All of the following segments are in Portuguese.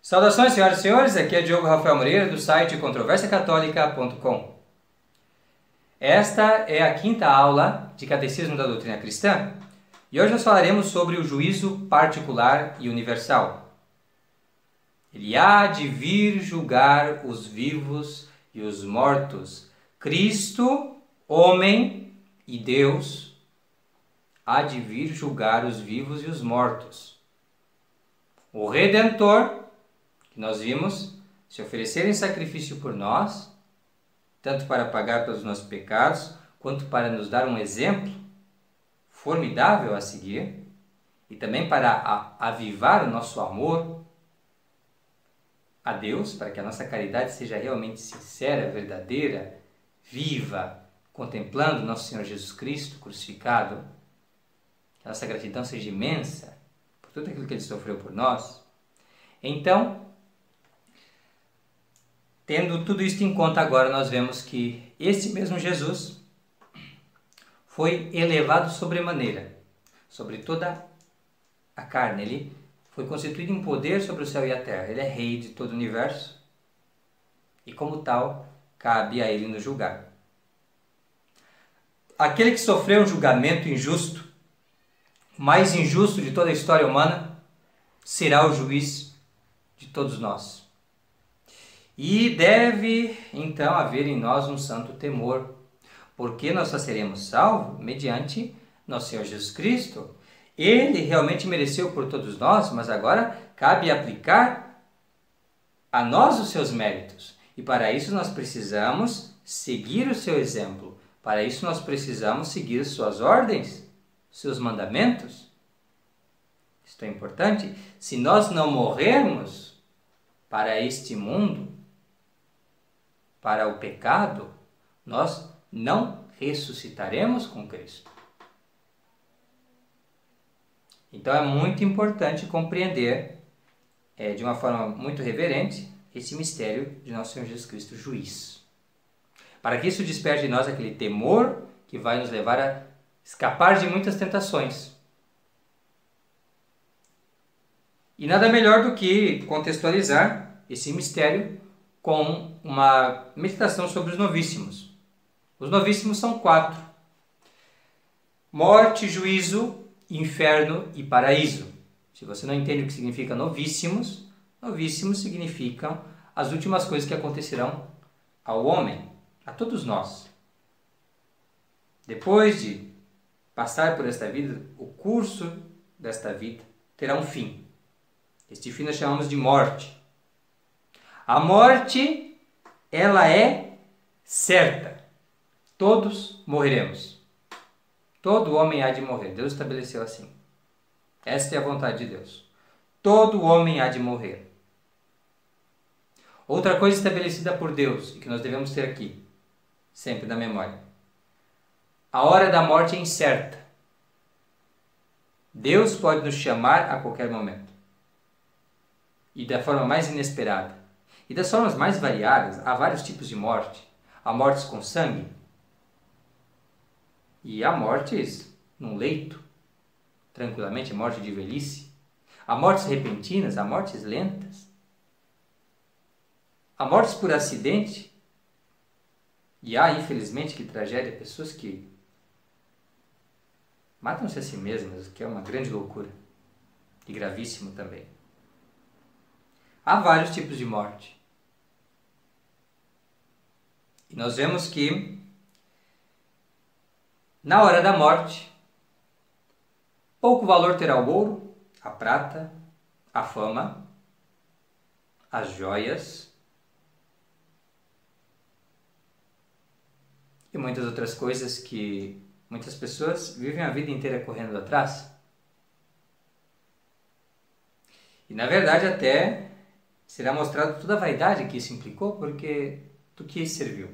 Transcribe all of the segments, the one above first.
Saudações, senhoras e senhores, aqui é Diogo Rafael Moreira do site controversiacatólica.com. Esta é a quinta aula de Catecismo da Doutrina Cristã e hoje nós falaremos sobre o juízo particular e universal. Ele há de vir julgar os vivos e os mortos. Cristo, homem e Deus, há de vir julgar os vivos e os mortos. O Redentor, que nós vimos, se oferecer em sacrifício por nós, tanto para pagar pelos nossos pecados, quanto para nos dar um exemplo formidável a seguir, e também para avivar o nosso amor a Deus, para que a nossa caridade seja realmente sincera, verdadeira, viva, contemplando nosso Senhor Jesus Cristo crucificado, que a nossa gratidão seja imensa por tudo aquilo que Ele sofreu por nós. Então, tendo tudo isso em conta agora, nós vemos que esse mesmo Jesus foi elevado sobremaneira, sobre toda a carne. Ele foi constituído em poder sobre o céu e a terra. Ele é rei de todo o universo e, como tal, cabe a ele nos julgar. Aquele que sofreu um julgamento injusto, o mais injusto de toda a história humana, será o juiz de todos nós. E deve, então, haver em nós um santo temor, porque nós só seremos salvos mediante nosso Senhor Jesus Cristo. Ele realmente mereceu por todos nós, mas agora cabe aplicar a nós os seus méritos. E para isso nós precisamos seguir o seu exemplo. Para isso nós precisamos seguir suas ordens, seus mandamentos. Isto é importante. Se nós não morrermos para este mundo, para o pecado, nós não ressuscitaremos com Cristo. Então é muito importante compreender, de uma forma muito reverente, esse mistério de nosso Senhor Jesus Cristo, juiz. Para que isso desperte em nós aquele temor que vai nos levar a escapar de muitas tentações. E nada melhor do que contextualizar esse mistério com uma meditação sobre os novíssimos. Os novíssimos são 4. Morte, juízo, inferno e paraíso. Se você não entende o que significa novíssimos, novíssimos significam as últimas coisas que acontecerão ao homem, a todos nós. Depois de passar por esta vida, o curso desta vida terá um fim. Este fim nós chamamos de morte. A morte, ela é certa. Todos morreremos. Todo homem há de morrer. Deus estabeleceu assim. Esta é a vontade de Deus. Todo homem há de morrer. Outra coisa estabelecida por Deus e que nós devemos ter aqui, sempre na memória. A hora da morte é incerta. Deus pode nos chamar a qualquer momento. E da forma mais inesperada. E das formas mais variadas. Há vários tipos de morte. Há mortes com sangue. E há mortes num leito. Tranquilamente, morte de velhice. Há mortes repentinas, há mortes lentas. Há mortes por acidente. E há, infelizmente, que tragédia, pessoas que matam-se a si mesmas, o que é uma grande loucura. E gravíssimo também. Há vários tipos de morte. E nós vemos que, na hora da morte, pouco valor terá o ouro, a prata, a fama, as joias e muitas outras coisas que muitas pessoas vivem a vida inteira correndo atrás. E na verdade até será mostrado toda a vaidade que isso implicou, porque do que isso serviu.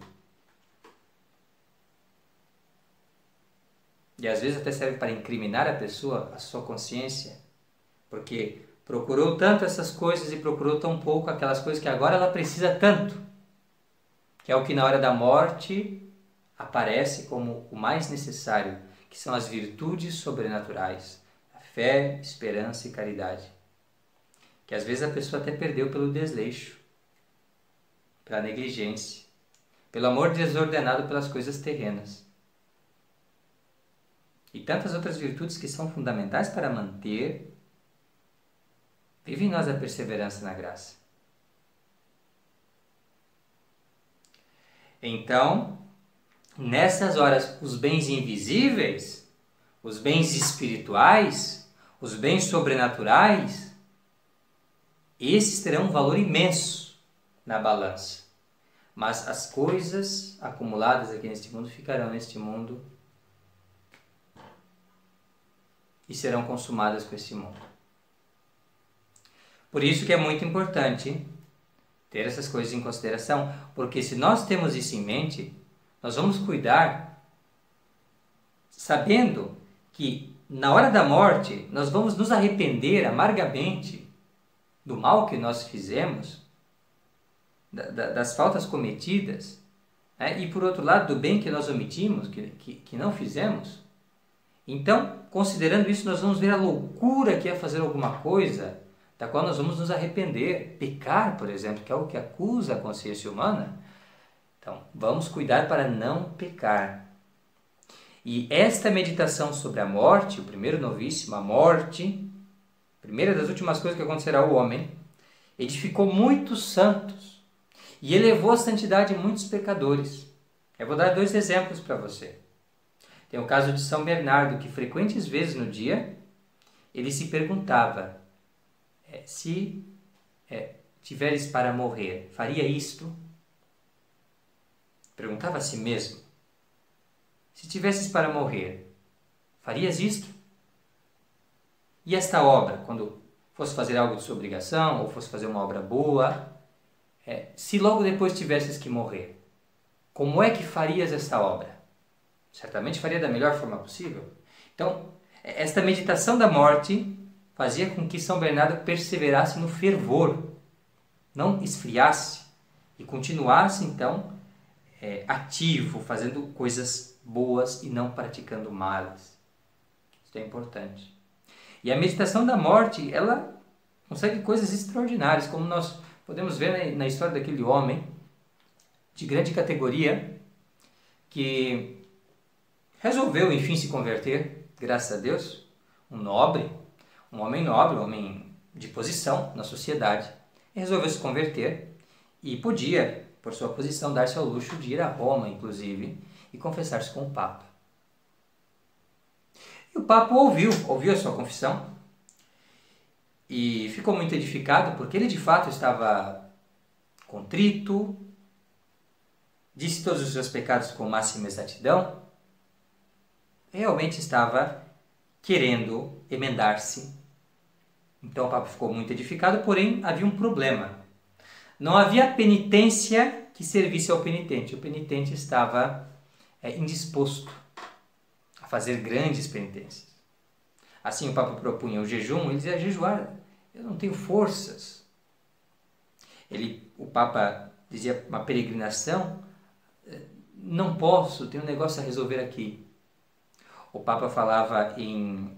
E às vezes até serve para incriminar a pessoa, a sua consciência, porque procurou tanto essas coisas e procurou tão pouco aquelas coisas que agora ela precisa tanto, que é o que na hora da morte aparece como o mais necessário, que são as virtudes sobrenaturais, a fé, esperança e caridade. que às vezes a pessoa até perdeu pelo desleixo, pela negligência, pelo amor desordenado pelas coisas terrenas. E tantas outras virtudes que são fundamentais para manter. Vive em nós a perseverança na graça. Então, nessas horas, os bens invisíveis, os bens espirituais, os bens sobrenaturais, esses terão um valor imenso na balança. Mas as coisas acumuladas aqui neste mundo ficarão neste mundo e serão consumadas com este mundo. Por isso que é muito importante ter essas coisas em consideração, porque se nós temos isso em mente, nós vamos cuidar sabendo que na hora da morte nós vamos nos arrepender amargamente do mal que nós fizemos, das faltas cometidas, né? E por outro lado do bem que nós omitimos, que não fizemos. Então, considerando isso, nós vamos ver a loucura que é fazer alguma coisa da qual nós vamos nos arrepender. Pecar, por exemplo, que é algo que acusa a consciência humana. Então, vamos cuidar para não pecar. E esta meditação sobre a morte, o primeiro novíssimo, a morte, primeira das últimas coisas que acontecerá ao homem, edificou muitos santos e elevou a santidade de muitos pecadores. Eu vou dar 2 exemplos para você. Tem o caso de São Bernardo, que frequentes vezes no dia, ele se perguntava, se tiveres para morrer, faria isto? Perguntava a si mesmo. Se tivesses para morrer, farias isto? E esta obra, quando fosse fazer algo de sua obrigação, ou fosse fazer uma obra boa, se logo depois tivesses que morrer, como é que farias essa obra? Certamente faria da melhor forma possível. Então, esta meditação da morte fazia com que São Bernardo perseverasse no fervor, não esfriasse e continuasse, então, ativo, fazendo coisas boas e não praticando males. Isso é importante. E a meditação da morte, ela consegue coisas extraordinárias, como nós podemos ver na história daquele homem de grande categoria que resolveu, enfim, se converter, graças a Deus, um homem nobre, um homem de posição na sociedade, resolveu se converter e podia, por sua posição, dar-se ao luxo de ir a Roma, inclusive, e confessar-se com o Papa. E o Papa ouviu a sua confissão e ficou muito edificado, porque ele de fato estava contrito, disse todos os seus pecados com máxima exatidão, realmente estava querendo emendar-se. Então o Papa ficou muito edificado, porém havia um problema. Não havia penitência que servisse ao penitente. O penitente estava indisposto a fazer grandes penitências. Assim o Papa propunha o jejum, ele dizia: jejuar, eu não tenho forças. O Papa dizia: uma peregrinação, não posso, tenho um negócio a resolver aqui. O Papa falava em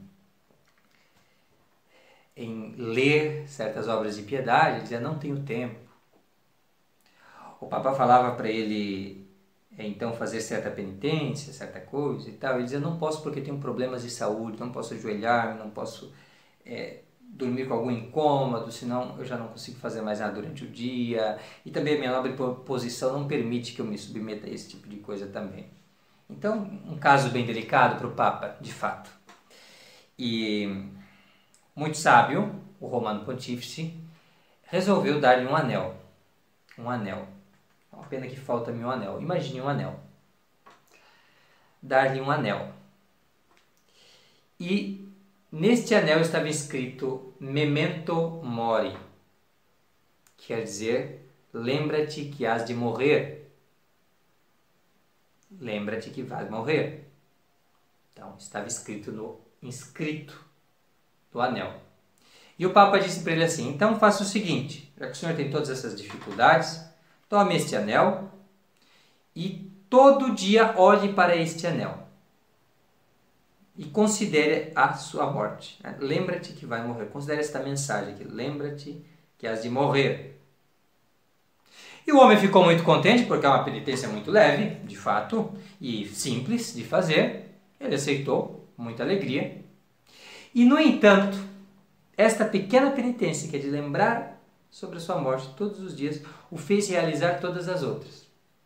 ler certas obras de piedade, ele dizia: não tenho tempo. O Papa falava para ele, então, fazer certa penitência, certa coisa e tal. Ele dizia: não posso porque tenho problemas de saúde, não posso ajoelhar, não posso dormir com algum incômodo, senão eu já não consigo fazer mais nada durante o dia. E também a minha nobre posição não permite que eu me submeta a esse tipo de coisa também. Então, um caso bem delicado para o Papa, de fato. E muito sábio, o Romano Pontífice, resolveu dar-lhe um anel. Um anel. É uma pena que falta-me um anel. Imagine um anel. Dar-lhe um anel. E neste anel estava escrito Memento Mori. Quer dizer, lembra-te que hás de morrer. Lembra-te que vais morrer. Então, estava escrito no inscrito do anel. E o Papa disse para ele assim: então faça o seguinte, já que o senhor tem todas essas dificuldades, tome este anel e todo dia olhe para este anel. e considere a sua morte. Lembra-te que vai morrer. Considere esta mensagem aqui. Lembra-te que has de morrer. E o homem ficou muito contente, porque é uma penitência muito leve, de fato, e simples de fazer. Ele aceitou, muita alegria. E, no entanto, esta pequena penitência, que é de lembrar sobre a sua morte todos os dias, o fez realizar todas as outras.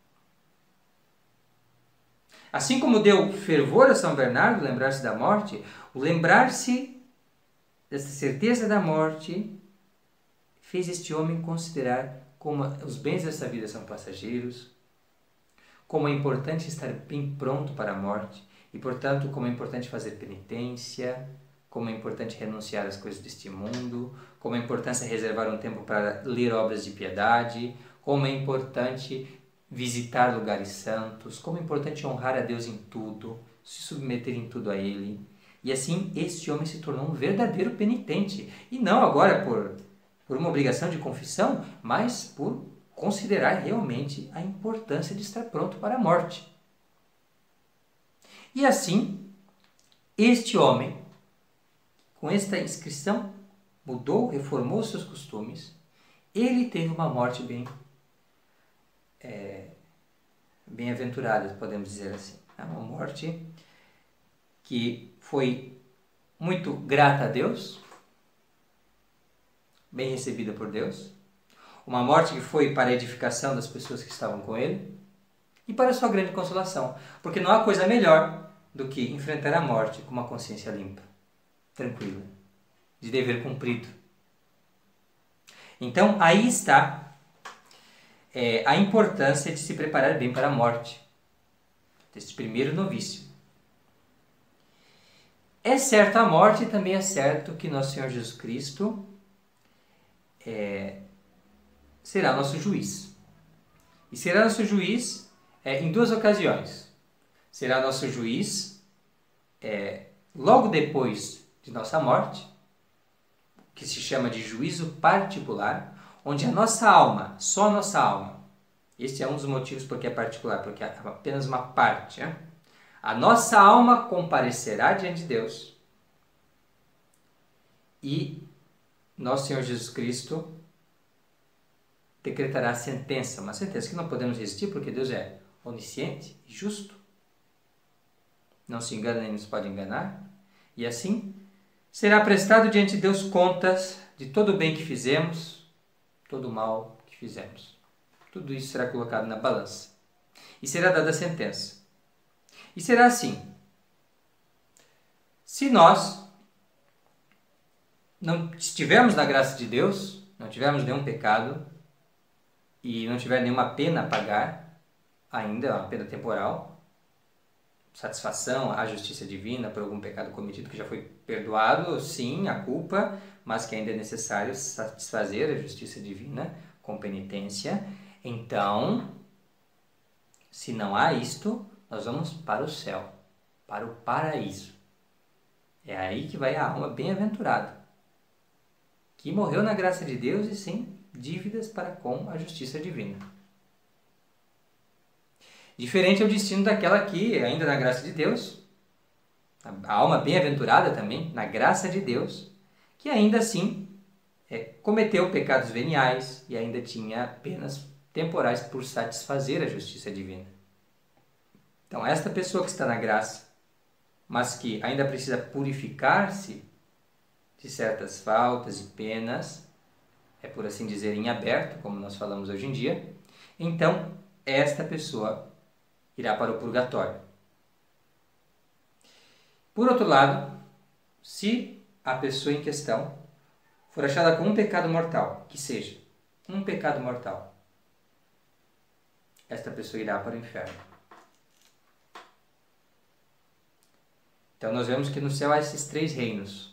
Assim como deu fervor a São Bernardo, lembrar-se da morte, o lembrar-se dessa certeza da morte fez este homem considerar como os bens dessa vida são passageiros, como é importante estar bem pronto para a morte e, portanto, como é importante fazer penitência, como é importante renunciar às coisas deste mundo, como é importante reservar um tempo para ler obras de piedade, como é importante visitar lugares santos, como é importante honrar a Deus em tudo, se submeter em tudo a Ele. E assim, este homem se tornou um verdadeiro penitente. E não agora por uma obrigação de confissão, mas por considerar realmente a importância de estar pronto para a morte. E assim, este homem, com esta inscrição, mudou, reformou seus costumes, ele teve uma morte bem-aventurada, podemos dizer assim. Uma morte que foi muito grata a Deus, bem recebida por Deus, uma morte que foi para a edificação das pessoas que estavam com ele e para a sua grande consolação, porque não há coisa melhor do que enfrentar a morte com uma consciência limpa, tranquila, de dever cumprido. Então, aí está a importância de se preparar bem para a morte, deste primeiro novício. É certo a morte e também é certo que nosso Senhor Jesus Cristo será nosso juiz. E será nosso juiz em duas ocasiões. Será nosso juiz logo depois de nossa morte, que se chama de juízo particular, onde a nossa alma, só a nossa alma, este é um dos motivos porque é particular, porque é apenas uma parte, a nossa alma comparecerá diante de Deus e nosso Senhor Jesus Cristo decretará a sentença, uma sentença que não podemos resistir porque Deus é onisciente e justo, não se engana nem nos pode enganar, e assim será prestado diante de Deus contas de todo o bem que fizemos, todo o mal que fizemos. Tudo isso será colocado na balança. E será dada a sentença. E será assim. Se nós não estivermos na graça de Deus, não tivermos nenhum pecado e não tiver nenhuma pena a pagar, ainda uma pena temporal, satisfação à justiça divina por algum pecado cometido que já foi perdoado, sim, a culpa, mas que ainda é necessário satisfazer a justiça divina com penitência. Então, se não há isto, nós vamos para o céu, para o paraíso. É aí que vai a alma bem-aventurada, que morreu na graça de Deus e sem dívidas para com a justiça divina. Diferente é o destino daquela que, ainda na graça de Deus, a alma bem-aventurada também, na graça de Deus, que ainda assim cometeu pecados veniais e ainda tinha penas temporais por satisfazer a justiça divina. Então, esta pessoa que está na graça, mas que ainda precisa purificar-se de certas faltas e penas, por assim dizer, em aberto, como nós falamos hoje em dia, então, esta pessoa irá para o purgatório. Por outro lado, se a pessoa em questão for achada com um pecado mortal, que seja um pecado mortal, esta pessoa irá para o inferno. Então nós vemos que no céu há esses três reinos.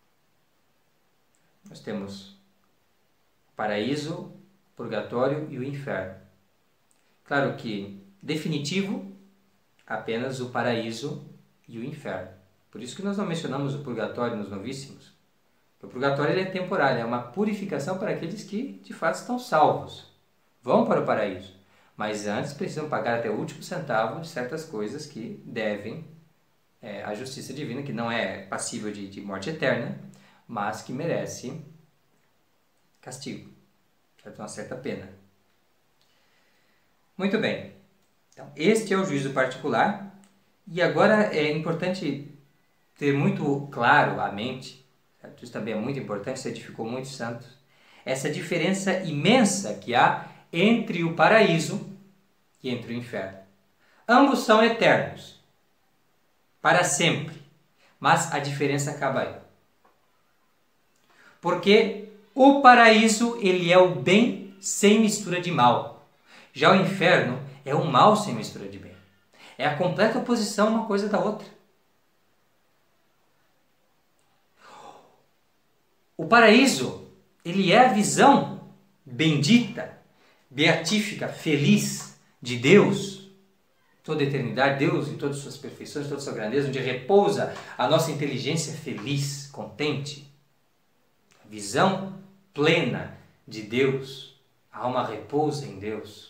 Nós temos o paraíso, o purgatório e o inferno. Claro que definitivo, apenas o paraíso e o inferno. Por isso que nós não mencionamos o purgatório nos novíssimos. O purgatório ele é temporário, é uma purificação para aqueles que de fato estão salvos. Vão para o paraíso, mas antes precisam pagar até o último centavo de certas coisas que devem a justiça divina, que não é passível de morte eterna, mas que merece castigo, certo? Uma certa pena. Muito bem. Então, este é o juízo particular. E agora é importante ter muito claro a mente, certo? Isso também é muito importante, isso edificou muitos santos, essa diferença imensa que há entre o paraíso e entre o inferno. Ambos são eternos, para sempre, mas a diferença acaba aí. Porque o paraíso, ele é o bem sem mistura de mal. Já o inferno é o mal sem mistura de bem. É a completa oposição uma coisa da outra. O paraíso, ele é a visão bendita, beatífica, feliz de Deus, toda a eternidade, Deus em todas as suas perfeições, toda a sua grandeza, onde repousa a nossa inteligência feliz, contente. A visão plena de Deus, a alma repousa em Deus.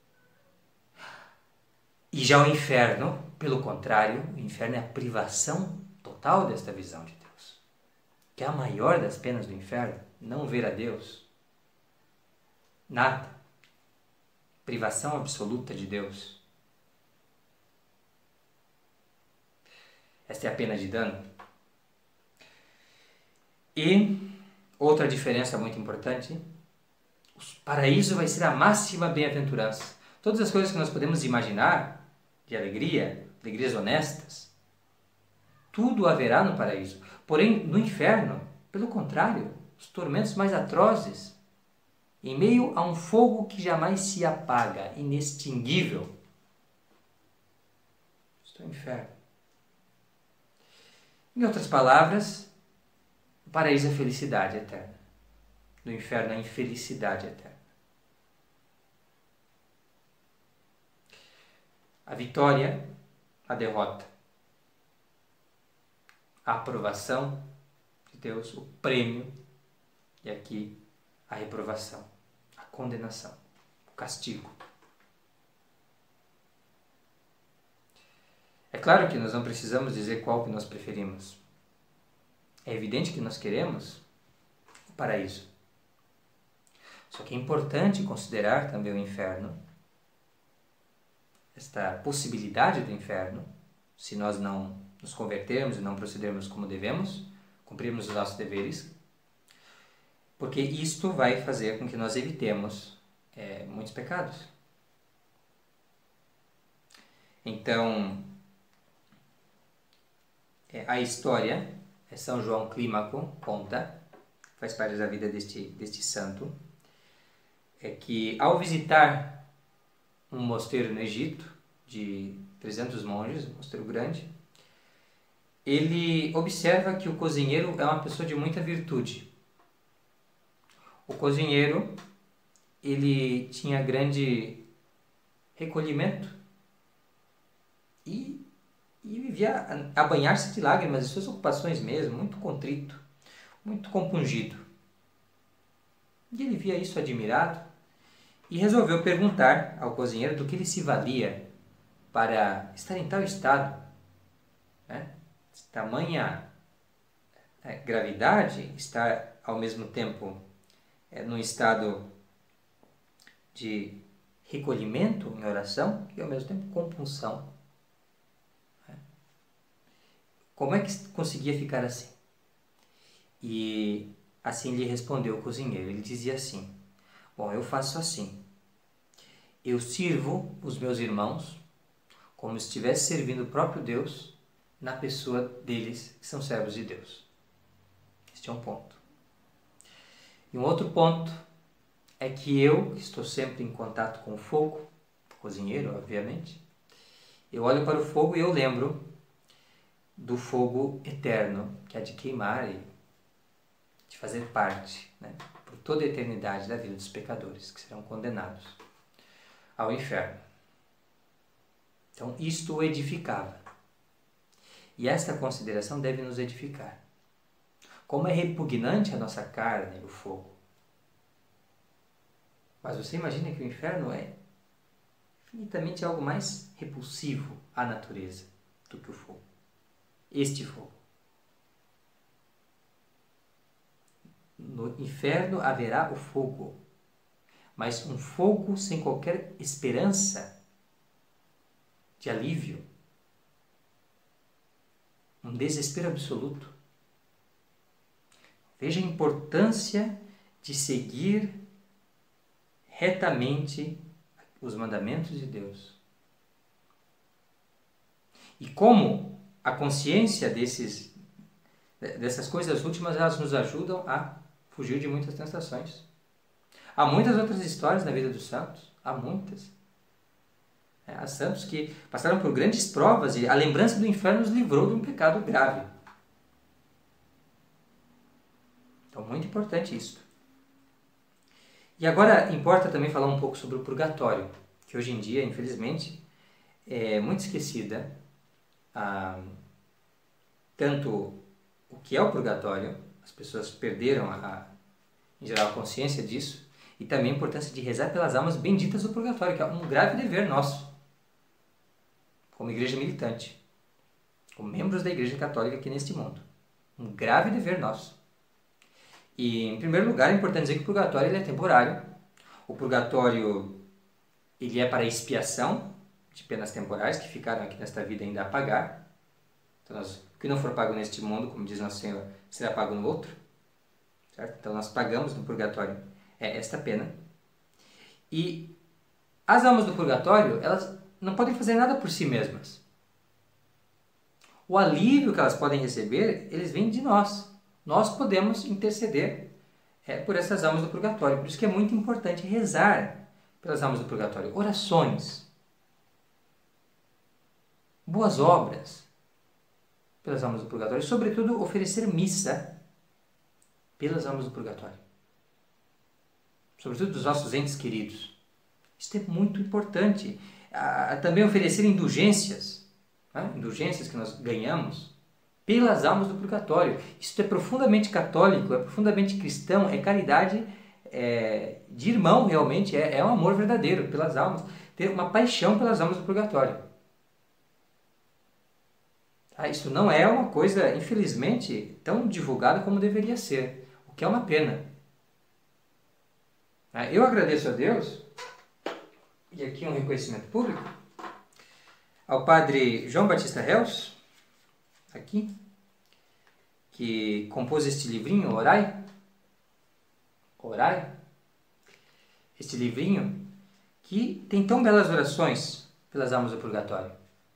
E já o inferno, pelo contrário, o inferno é a privação total desta visão de Deus. Que é a maior das penas do inferno, não ver a Deus. Nada. Privação absoluta de Deus. Esta é a pena de dano. E outra diferença muito importante, o paraíso vai ser a máxima bem-aventurança. Todas as coisas que nós podemos imaginar, de alegria, alegrias honestas, tudo haverá no paraíso. Porém, no inferno, pelo contrário, os tormentos mais atrozes, em meio a um fogo que jamais se apaga, inextinguível. Isto é o inferno. Em outras palavras, o paraíso é felicidade eterna. No inferno é infelicidade eterna. A vitória, a derrota. A aprovação de Deus, o prêmio, e aqui a reprovação, a condenação, o castigo. É claro que nós não precisamos dizer qual que nós preferimos. É evidente que nós queremos o paraíso. Só que é importante considerar também o inferno, esta possibilidade do inferno, se nós não nos convertermos e não procedermos como devemos, cumprirmos os nossos deveres, porque isto vai fazer com que nós evitemos muitos pecados. Então, a história, São João Clímaco conta, faz parte da vida deste santo, é que ao visitar um mosteiro no Egito, de 300 monges, um mosteiro grande, ele observa que o cozinheiro é uma pessoa de muita virtude. O cozinheiro, ele tinha grande recolhimento e vivia a banhar-se de lágrimas de suas ocupações mesmo, muito contrito, muito compungido. E ele via isso admirado e resolveu perguntar ao cozinheiro do que ele se valia para estar em tal estado, né? Tamanha gravidade, estar ao mesmo tempo num estado de recolhimento em oração e ao mesmo tempo compunção. Como é que conseguia ficar assim? E assim lhe respondeu o cozinheiro. Ele dizia assim: bom, eu faço assim. Eu sirvo os meus irmãos como se estivesse servindo o próprio Deus na pessoa deles, que são servos de Deus. Este é um ponto. E um outro ponto é que eu, que estou sempre em contato com o fogo, cozinheiro, obviamente, eu olho para o fogo e eu lembro do fogo eterno, que há de queimar e de fazer parte, né, por toda a eternidade da vida dos pecadores, que serão condenados ao inferno. Então, isto o edificava. E esta consideração deve nos edificar. Como é repugnante a nossa carne, o fogo. Mas você imagina que o inferno é infinitamente algo mais repulsivo à natureza do que o fogo. este fogo. No inferno haverá o fogo, mas um fogo sem qualquer esperança de alívio, um desespero absoluto. Veja a importância de seguir retamente os mandamentos de Deus. E como a consciência dessas coisas últimas, elas nos ajudam a fugir de muitas tentações. Há muitas outras histórias na vida dos santos, há muitas. Há santos que passaram por grandes provas e a lembrança do inferno os livrou de um pecado grave. Então, muito importante isso. E agora importa também falar um pouco sobre o purgatório, que hoje em dia, infelizmente, é muito esquecida. Tanto o que é o purgatório, as pessoas perderam, em geral, a consciência disso, e também a importância de rezar pelas almas benditas do purgatório, que é um grave dever nosso, como igreja militante, como membros da Igreja Católica aqui neste mundo. Um grave dever nosso. E, em primeiro lugar, é importante dizer que o purgatório ele é temporário. O purgatório ele é para expiação de penas temporais que ficaram aqui nesta vida ainda a pagar. Então, o que não for pago neste mundo, como diz Nosso Senhor, será pago no outro. Certo? Então, nós pagamos no purgatório esta pena. E as almas do purgatório, elas não podem fazer nada por si mesmas. O alívio que elas podem receber, eles vêm de nós. Nós podemos interceder por essas almas do purgatório. Por isso que é muito importante rezar pelas almas do purgatório. Orações, boas obras pelas almas do purgatório. E, sobretudo, oferecer missa pelas almas do purgatório. Sobretudo dos nossos entes queridos. Isso é muito importante. Também oferecer indulgências, né? Indulgências que nós ganhamos pelas almas do purgatório. Isso é profundamente católico, é profundamente cristão, é caridade de irmão realmente, é um amor verdadeiro pelas almas, ter uma paixão pelas almas do purgatório. Isso não é uma coisa, infelizmente, tão divulgada como deveria ser, o que é uma pena. Eu agradeço a Deus, e aqui um reconhecimento público, ao padre João Batista Reus, aqui, que compôs este livrinho, Orai, este livrinho que tem tão belas orações pelas almas do purgatório.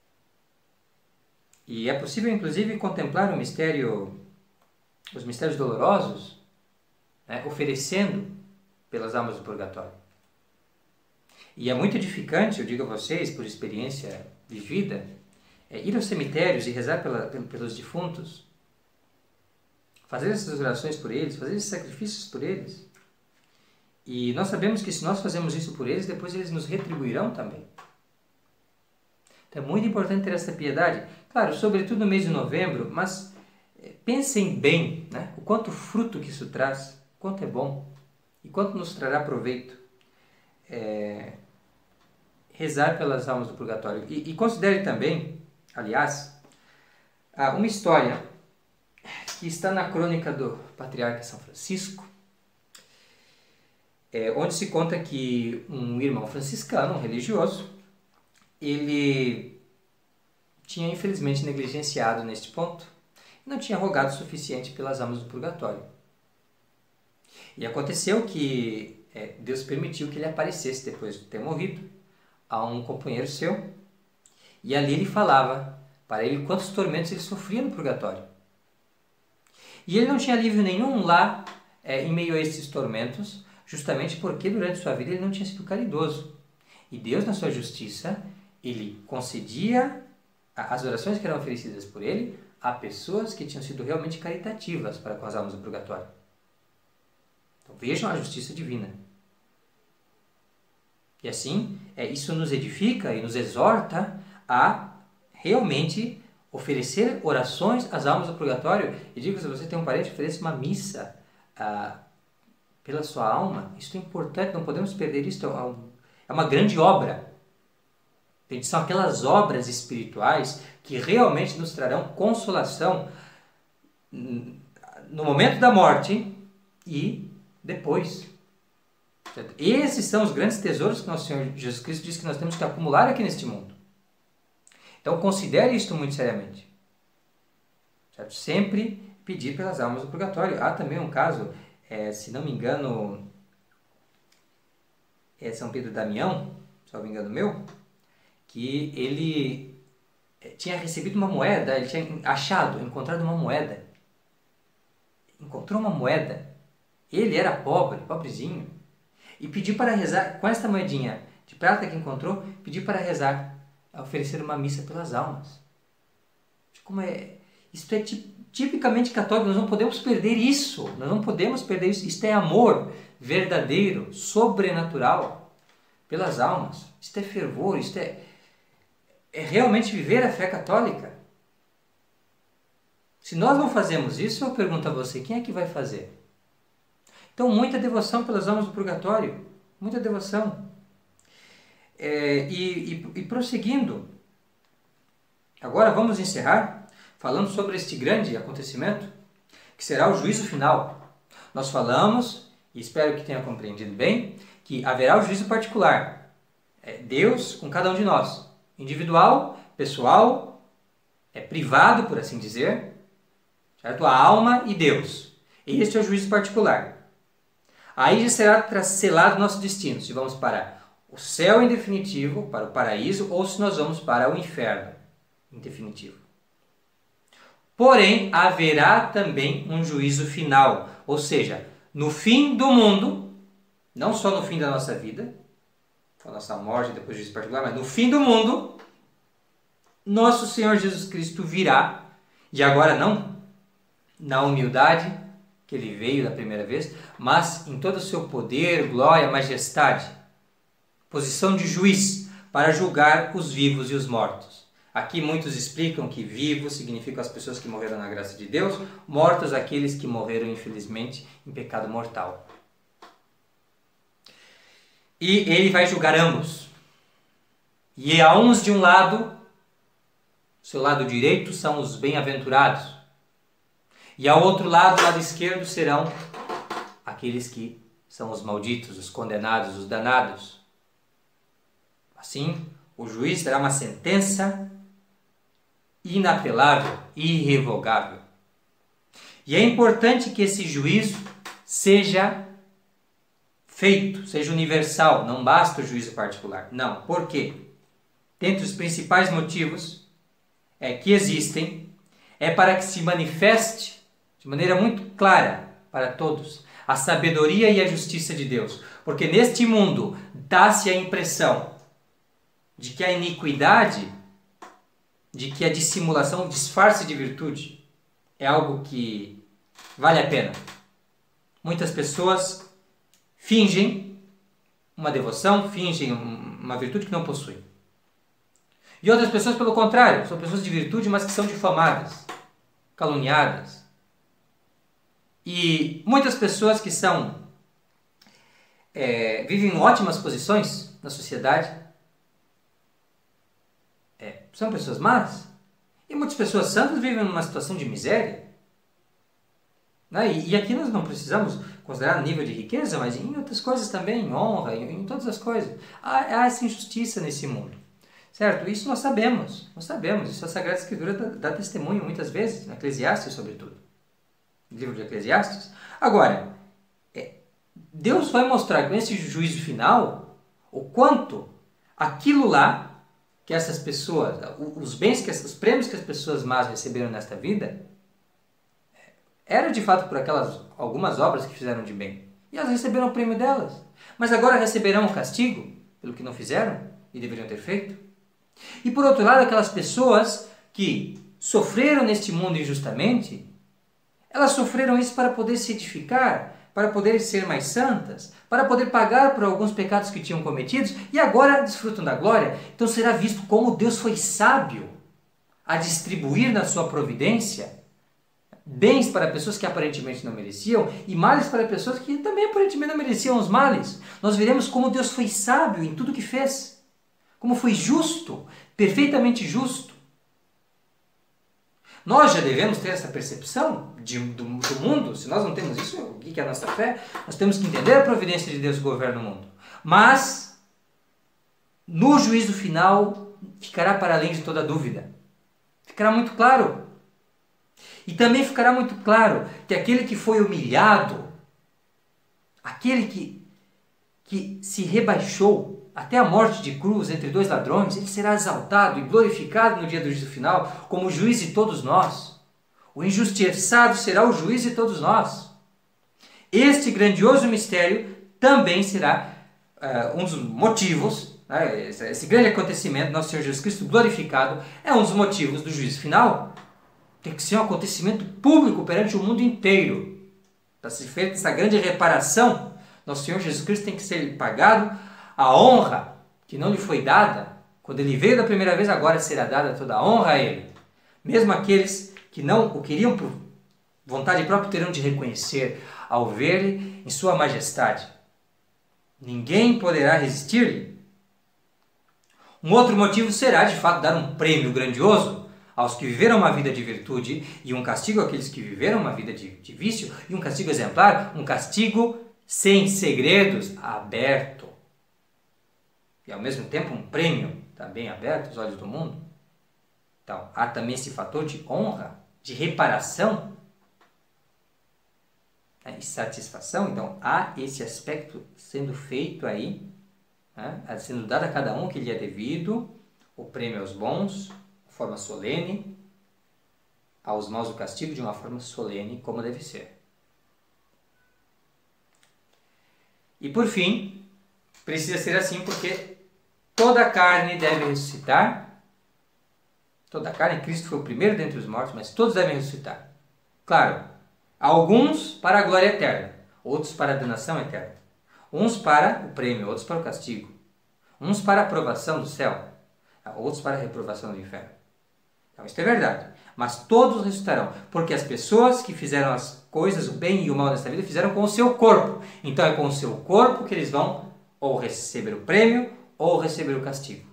E é possível, inclusive, contemplar os mistérios dolorosos, né, oferecendo pelas almas do purgatório. E é muito edificante, eu digo a vocês, por experiência vivida, ir aos cemitérios e rezar pelos defuntos, fazer essas orações por eles, fazer esses sacrifícios por eles. E nós sabemos que se nós fazemos isso por eles, depois eles nos retribuirão também. Então é muito importante ter essa piedade, claro, sobretudo no mês de novembro, mas pensem bem, né? O quanto fruto que isso traz, quanto é bom e quanto nos trará proveito rezar pelas almas do purgatório. E considere também, aliás, uma história que está na crônica do patriarca São Francisco, onde se conta que um irmão franciscano, um religioso, ele tinha infelizmente negligenciado neste ponto e não tinha rogado o suficiente pelas almas do purgatório. E aconteceu que Deus permitiu que ele aparecesse depois de ter morrido a um companheiro seu, e ali ele falava para ele quantos tormentos ele sofria no purgatório. E ele não tinha alívio nenhum lá em meio a esses tormentos, justamente porque durante sua vida ele não tinha sido caridoso. E Deus, na sua justiça, ele concedia as orações que eram oferecidas por ele a pessoas que tinham sido realmente caritativas para com as almas do purgatório. Então vejam a justiça divina. E assim, isso nos edifica e nos exorta a realmente oferecer orações às almas do purgatório. E digo, se você tem um parente, ofereça uma missa pela sua alma. Isso é importante, não podemos perder isso. É uma grande obra. Gente, são aquelas obras espirituais que realmente nos trarão consolação no momento da morte e depois. Certo? Esses são os grandes tesouros que nosso Senhor Jesus Cristo diz que nós temos que acumular aqui neste mundo. Então considere isto muito seriamente. Certo? Sempre pedir pelas almas do purgatório. Há também um caso, se não me engano, é São Pedro Damião, se não me engano meu, que ele tinha recebido uma moeda, ele tinha encontrado uma moeda. Encontrou uma moeda. Ele era pobre, pobrezinho, e pediu para rezar, com esta moedinha de prata que encontrou, pediu para rezar, oferecer uma missa pelas almas. Como isto é tipicamente católico, nós não podemos perder isso, nós não podemos perder isso. Isto é amor verdadeiro, sobrenatural pelas almas. Isto é fervor, isto é realmente viver a fé católica. Se nós não fazemos isso, eu pergunto a você, quem é que vai fazer? Então, muita devoção pelas almas do purgatório, muita devoção. E prosseguindo, agora vamos encerrar falando sobre este grande acontecimento, que será o juízo final. Nós falamos, e espero que tenha compreendido bem, que haverá o juízo particular. Deus com cada um de nós, individual, pessoal, privado, por assim dizer, certo? A alma e Deus. Este é o juízo particular. Aí já será selado nosso destino, se vamos para o céu em definitivo, para o paraíso, ou se nós vamos para o inferno em definitivo. Porém, haverá também um juízo final, ou seja, no fim do mundo, não só no fim da nossa vida, com a nossa morte e depois do juízo particular, mas no fim do mundo, nosso Senhor Jesus Cristo virá, e agora não na humildade que ele veio da primeira vez, mas em todo o seu poder, glória, majestade, posição de juiz para julgar os vivos e os mortos. Aqui muitos explicam que vivos significam as pessoas que morreram na graça de Deus, mortos aqueles que morreram infelizmente em pecado mortal. E ele vai julgar ambos. E a uns de um lado, seu lado direito, são os bem-aventurados. E ao outro lado, lado esquerdo, serão aqueles que são os malditos, os condenados, os danados. Assim, o juiz dará uma sentença inapelável, irrevogável. E é importante que esse juízo seja feito, seja universal, não basta o juízo particular. Não, por quê? Dentre os principais motivos que existem, é para que se manifeste de maneira muito clara para todos a sabedoria e a justiça de Deus. Porque neste mundo dá-se a impressão de que a iniquidade, de que a dissimulação, o disfarce de virtude é algo que vale a pena. Muitas pessoas fingem uma devoção, fingem uma virtude que não possuem. E outras pessoas, pelo contrário, são pessoas de virtude, mas que são difamadas, caluniadas. E muitas pessoas que vivem em ótimas posições na sociedade são pessoas más. E muitas pessoas santas vivem numa situação de miséria. Né? E aqui nós não precisamos considerar nível de riqueza, mas em outras coisas também, em honra, em todas as coisas. Há essa injustiça nesse mundo. Certo? Isso nós sabemos. Isso a Sagrada Escritura dá testemunho muitas vezes, na Eclesiastes sobretudo. No livro de Eclesiastes. Agora, Deus vai mostrar com esse juízo final o quanto aquilo lá que essas pessoas, os prêmios que as pessoas más receberam nesta vida, era de fato por algumas obras que fizeram de bem. E elas receberam o prêmio delas. Mas agora receberão o castigo pelo que não fizeram e deveriam ter feito. E por outro lado, aquelas pessoas que sofreram neste mundo injustamente, elas sofreram isso para poder se edificar, para poder ser mais santas, para poder pagar por alguns pecados que tinham cometidos e agora desfrutam da glória. Então será visto como Deus foi sábio a distribuir na sua providência bens para pessoas que aparentemente não mereciam e males para pessoas que também aparentemente não mereciam os males. Nós veremos como Deus foi sábio em tudo que fez. como foi justo, perfeitamente justo. Nós já devemos ter essa percepção do mundo. Se nós não temos isso, o que é a nossa fé? Nós temos que entender a providência de Deus que governa o mundo. Mas, no juízo final, ficará para além de toda dúvida. Ficará muito claro. E também ficará muito claro que aquele que foi humilhado, aquele que se rebaixou até a morte de cruz entre dois ladrões, ele será exaltado e glorificado no dia do juízo final como juiz de todos nós. O injustiçado será o juiz de todos nós. Este grandioso mistério também será um dos motivos, né, esse grande acontecimento, nosso Senhor Jesus Cristo glorificado, é um dos motivos do juízo final. Tem que ser um acontecimento público perante o mundo inteiro. Para ser feita essa grande reparação, nosso Senhor Jesus Cristo tem que ser pagado. A honra que não lhe foi dada, quando ele veio da primeira vez, agora será dada toda a honra a ele. Mesmo aqueles que não o queriam por vontade própria terão de reconhecer ao ver-lhe em sua majestade. Ninguém poderá resistir-lhe. Um outro motivo será, de fato, dar um prêmio grandioso aos que viveram uma vida de virtude e um castigo àqueles que viveram uma vida de vício, e um castigo exemplar, um castigo sem segredos, aberto. E ao mesmo tempo um prêmio também aberto aos olhos do mundo. Então, há também esse fator de honra, de reparação, né, e satisfação. Então, há esse aspecto sendo feito aí, né, sendo dado a cada um que lhe é devido, o prêmio aos bons, de forma solene, aos maus o castigo de uma forma solene, como deve ser. E por fim, precisa ser assim porque toda a carne deve ressuscitar. Toda a carne, Cristo foi o primeiro dentre os mortos, mas todos devem ressuscitar. Claro, alguns para a glória eterna, outros para a danação eterna. Uns para o prêmio, outros para o castigo. Uns para a aprovação do céu, outros para a reprovação do inferno. Então, isso é verdade. Mas todos ressuscitarão, porque as pessoas que fizeram as coisas, o bem e o mal nesta vida, fizeram com o seu corpo. Então é com o seu corpo que eles vão ou receber o prêmio ou receber o castigo.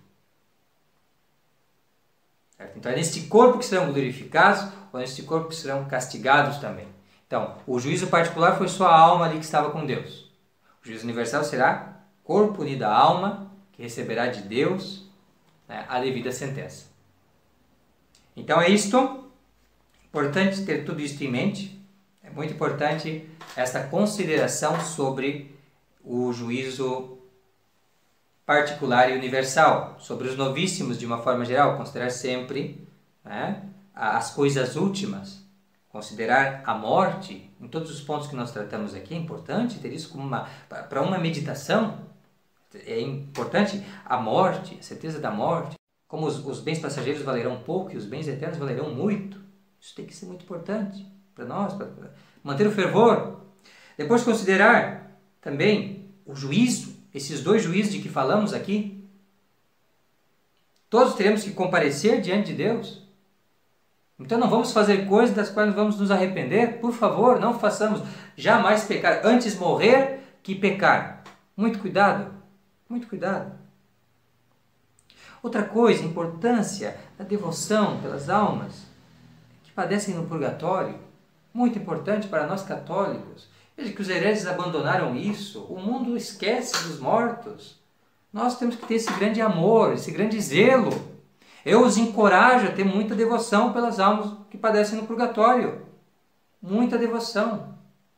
Certo? Então é neste corpo que serão glorificados ou neste corpo que serão castigados também. Então, o juízo particular foi só a alma ali que estava com Deus. O juízo universal será corpo unido à alma que receberá de Deus, né, a devida sentença. Então é isto, importante ter tudo isso em mente, é muito importante esta consideração sobre o juízo particular e universal, sobre os novíssimos de uma forma geral, considerar sempre, né, as coisas últimas, considerar a morte, em todos os pontos que nós tratamos aqui, é importante ter isso como para uma meditação, é importante a morte, a certeza da morte, como os bens passageiros valerão pouco e os bens eternos valerão muito. Isso tem que ser muito importante para nós, para manter o fervor. Depois considerar também o juízo, esses dois juízos de que falamos aqui. Todos teremos que comparecer diante de Deus. Então não vamos fazer coisas das quais vamos nos arrepender. Por favor, não façamos jamais pecar. Antes morrer que pecar. Muito cuidado, muito cuidado. Outra coisa, a importância da devoção pelas almas que padecem no purgatório, muito importante para nós católicos. Veja que os hereges abandonaram isso, o mundo esquece dos mortos. Nós temos que ter esse grande amor, esse grande zelo. Eu os encorajo a ter muita devoção pelas almas que padecem no purgatório. Muita devoção.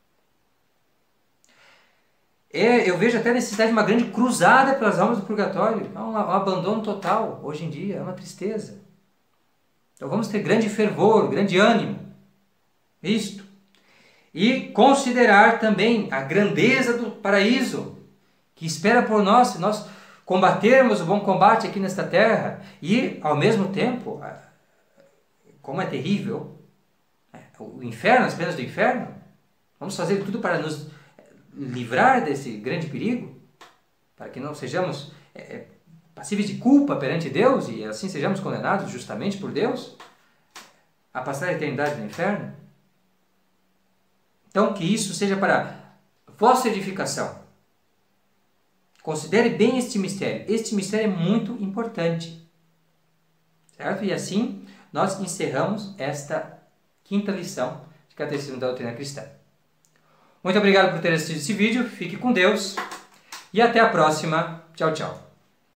Eu vejo até a necessidade de uma grande cruzada pelas almas do purgatório. É um abandono total, hoje em dia, é uma tristeza. Então vamos ter grande fervor, grande ânimo. Isto. E considerar também a grandeza do paraíso, que espera por nós, se nós combatermos o bom combate aqui nesta terra. E, ao mesmo tempo, como é terrível, o inferno, as penas do inferno, vamos fazer tudo para nos livrar desse grande perigo, para que não sejamos passíveis de culpa perante Deus e assim sejamos condenados justamente por Deus a passar a eternidade no inferno. Então que isso seja para vossa edificação, Considere bem este mistério. Este mistério é muito importante. Certo? E assim, nós encerramos esta quinta lição de Catecismo da Doutrina Cristã. Muito obrigado por ter assistido esse vídeo. Fique com Deus. E até a próxima. Tchau, tchau.